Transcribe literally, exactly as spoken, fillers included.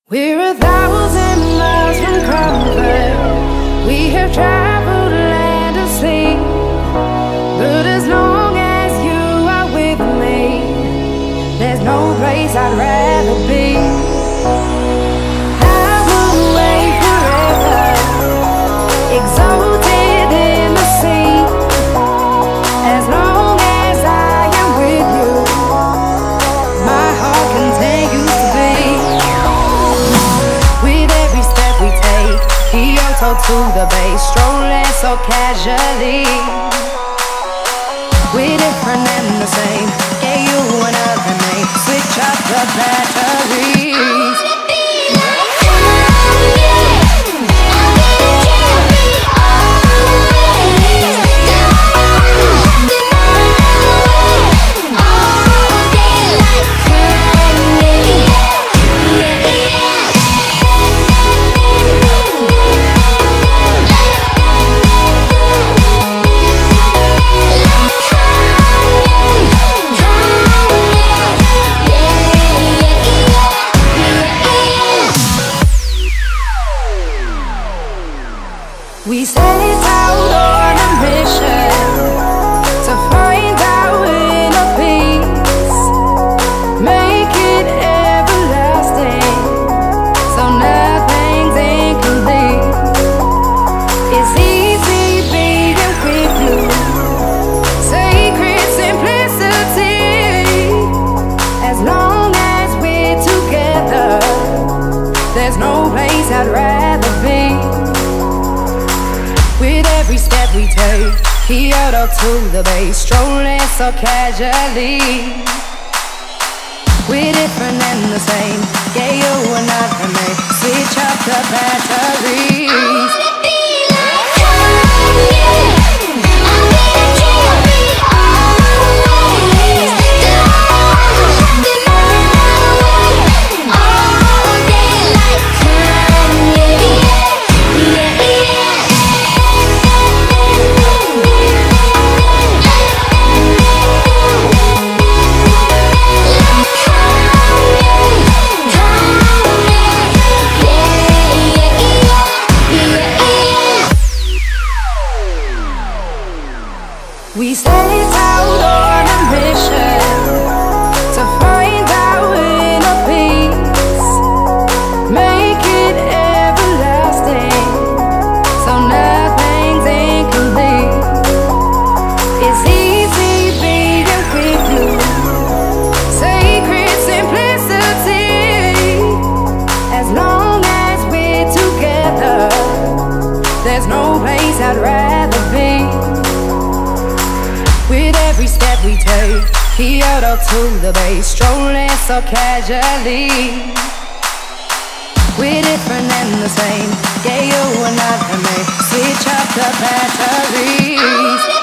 We're a thousand miles from comfort. We have traveled land and sea, but as long as you are with me, there's no place I'd rather be. I would wait forever, exalted in the sea. As long as I am with you, my heart continues to beat. With every step we take, Kyoto to the bay, strolling so casually. We're different and the same, gave you another name, switch up the batteries. We set out on a mission to find our inner peace, make it everlasting, so nothing's incomplete. It's easy being with you, sacred simplicity. As long as we're together, there's no place I'd rather be. With every step we take, Kyoto to the bay, strolling so casually. We're different and the same, gave you another name, switch up the batteries. We set out on a mission to find our inner peace, make it everlasting, so nothing's incomplete. It's easy being with you, sacred simplicity. As long as we're together, there's no place I'd rather be. With every step we take, Kyoto to the bay, strolling so casually. We're different and the same, gave you another name, switch up the batteries.